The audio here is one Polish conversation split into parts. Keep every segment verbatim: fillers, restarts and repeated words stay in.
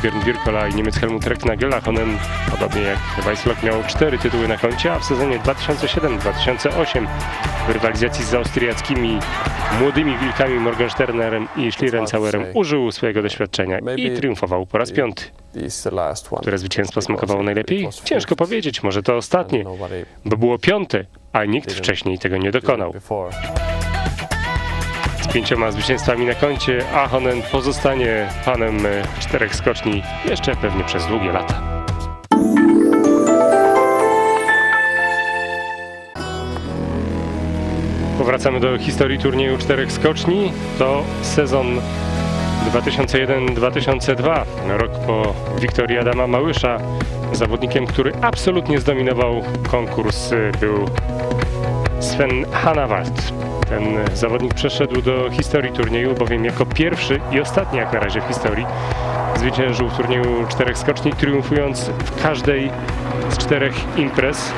Torbjörn Wirkola i Niemiec Helmut Recknagel. Ahonen, podobnie jak Weißloch, miał cztery tytuły na koncie, a w sezonie dwa tysiące siódmym dwa tysiące ósmym w rywalizacji z austriackimi młodymi wilkami Morgensternerem i Schlierenzauerem użył swojego doświadczenia i triumfował po raz piąty. Które zwycięstwo smakowało najlepiej? Ciężko powiedzieć, może to ostatnie, bo było piąte, a nikt wcześniej tego nie dokonał. Z pięcioma zwycięstwami na koncie Ahonen pozostanie panem czterech skoczni jeszcze pewnie przez długie lata. Powracamy do historii turnieju czterech skoczni. To sezon dwa tysiące jeden dwa tysiące dwa, rok po wiktorii Adama Małysza. Zawodnikiem, który absolutnie zdominował konkurs, był Sven Hannawald. Ten zawodnik przeszedł do historii turnieju, bowiem jako pierwszy i ostatni jak na razie w historii zwyciężył w turnieju czterech skoczni, triumfując w każdej z czterech imprez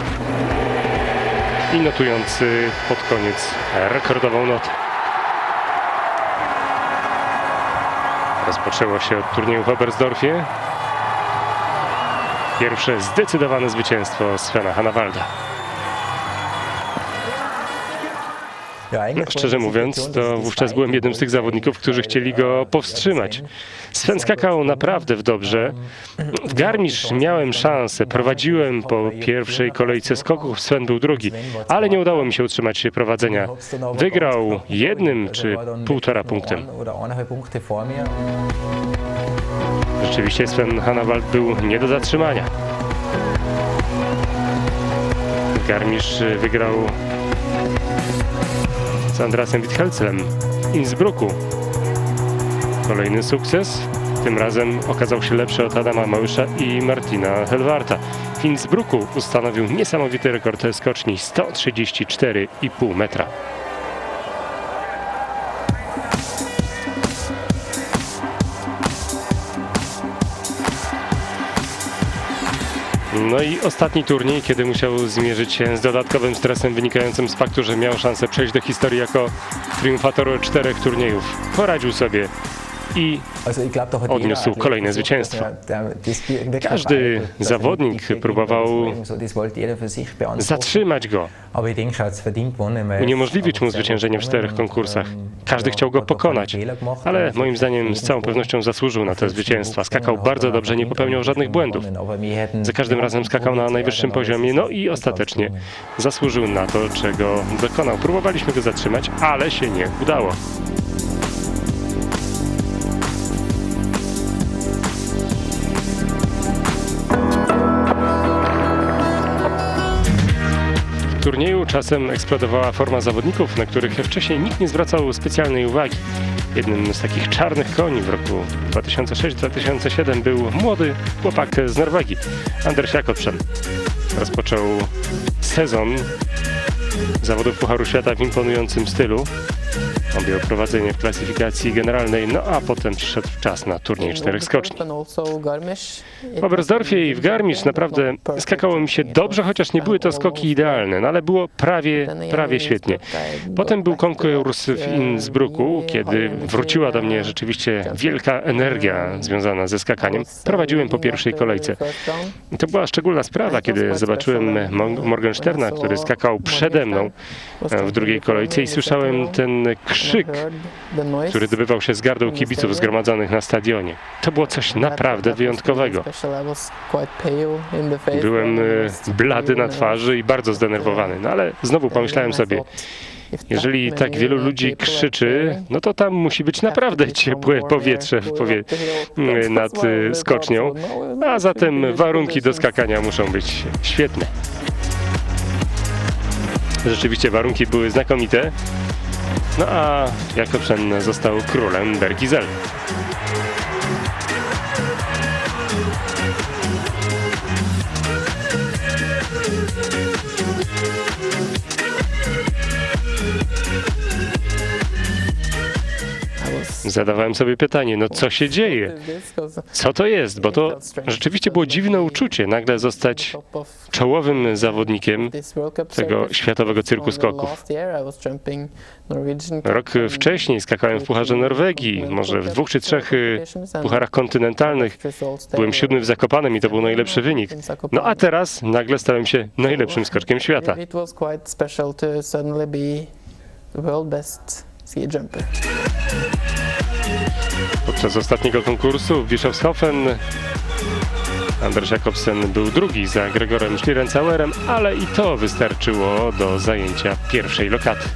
i notując pod koniec rekordową notę. Rozpoczęło się od turnieju w Oberstdorfie. Pierwsze zdecydowane zwycięstwo Svena Hannawalda. No, szczerze mówiąc, to wówczas byłem jednym z tych zawodników, którzy chcieli go powstrzymać. Sven skakał naprawdę w dobrze. W Garmisch miałem szansę, prowadziłem po pierwszej kolejce skoków, Sven był drugi, ale nie udało mi się utrzymać prowadzenia. Wygrał jednym czy półtora punktem. Rzeczywiście Sven Hannawald był nie do zatrzymania. Garmisch wygrał z Andreasem Withelzelem w Innsbrucku. Kolejny sukces. Tym razem okazał się lepszy od Adama Małysza i Martina Helwarta. W Innsbrucku ustanowił niesamowity rekord skoczni sto trzydzieści cztery i pół metra. No i ostatni turniej, kiedy musiał zmierzyć się z dodatkowym stresem wynikającym z faktu, że miał szansę przejść do historii jako triumfator czterech turniejów. Poradził sobie i odniósł kolejne zwycięstwo. Każdy zawodnik próbował zatrzymać go, uniemożliwić mu zwyciężenie w czterech konkursach. Każdy chciał go pokonać, ale moim zdaniem z całą pewnością zasłużył na te zwycięstwa. Skakał bardzo dobrze, nie popełniał żadnych błędów. Za każdym razem skakał na najwyższym poziomie, no i ostatecznie zasłużył na to, czego dokonał. Próbowaliśmy go zatrzymać, ale się nie udało. W turnieju czasem eksplodowała forma zawodników, na których wcześniej nikt nie zwracał specjalnej uwagi. Jednym z takich czarnych koni w roku dwa tysiące szóstym dwa tysiące siódmym był młody chłopak z Norwegii, Anders Jakobsen. Rozpoczął sezon zawodów Pucharu Świata w imponującym stylu. Objął prowadzenie w klasyfikacji generalnej, no a potem przyszedł czas na turniej czterech skoczni. W Oberstdorfie i w Garmisch naprawdę skakało mi się dobrze, chociaż nie były to skoki idealne, no ale było prawie, prawie świetnie. Potem był konkurs w Innsbrucku, kiedy wróciła do mnie rzeczywiście wielka energia związana ze skakaniem. Prowadziłem po pierwszej kolejce. To była szczególna sprawa, kiedy zobaczyłem Morgensterna, który skakał przede mną w drugiej kolejce i słyszałem ten krzyk, który dobywał się z gardła kibiców zgromadzonych na stadionie. To było coś naprawdę wyjątkowego. Byłem blady na twarzy i bardzo zdenerwowany, no ale znowu pomyślałem sobie, jeżeli tak wielu ludzi krzyczy, no to tam musi być naprawdę ciepłe powietrze w powie nad skocznią, a zatem warunki do skakania muszą być świetne. Rzeczywiście warunki były znakomite, no a Jakobsen został królem Bergisel. zadawałem sobie pytanie, no co się dzieje? Co to jest? Bo to rzeczywiście było dziwne uczucie, nagle zostać czołowym zawodnikiem tego światowego cyrku skoków. Rok wcześniej skakałem w Pucharze Norwegii, może w dwóch czy trzech pucharach kontynentalnych. Byłem siódmy w Zakopanem i to był najlepszy wynik. No a teraz nagle stałem się najlepszym skoczkiem świata. Podczas ostatniego konkursu w Bischofshofen Anders Jacobsen był drugi za Gregorem Schlierenzauerem, ale i to wystarczyło do zajęcia pierwszej lokaty.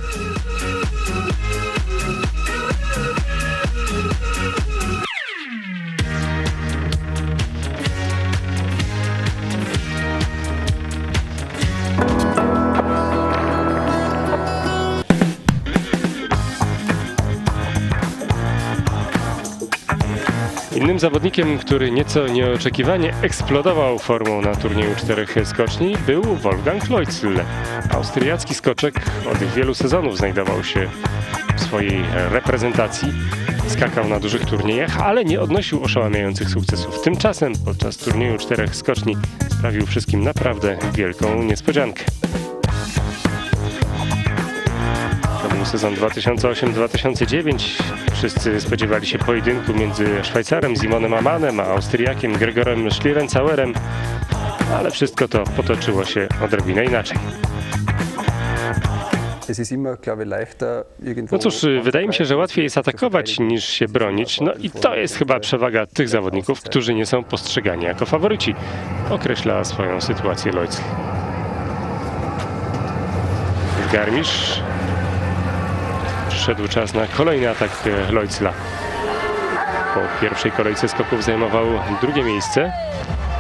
Innym zawodnikiem, który nieco nieoczekiwanie eksplodował formą na turnieju czterech skoczni, był Wolfgang Loitzl. Austriacki skoczek od wielu sezonów znajdował się w swojej reprezentacji. Skakał na dużych turniejach, ale nie odnosił oszałamiających sukcesów. Tymczasem podczas turnieju czterech skoczni sprawił wszystkim naprawdę wielką niespodziankę. To był sezon dwa tysiące ósmy dwa tysiące dziewięć. Wszyscy spodziewali się pojedynku między Szwajcarem Simonem Amanem a Austriakiem Gregorem Schlierenzauerem, ale wszystko to potoczyło się odrobinę inaczej. No cóż, wydaje mi się, że łatwiej jest atakować niż się bronić, no i to jest chyba przewaga tych zawodników, którzy nie są postrzegani jako faworyci, określa swoją sytuację Loitzl. Garmisch. Przyszedł czas na kolejny atak Loitzla. Po pierwszej kolejce skoków zajmował drugie miejsce.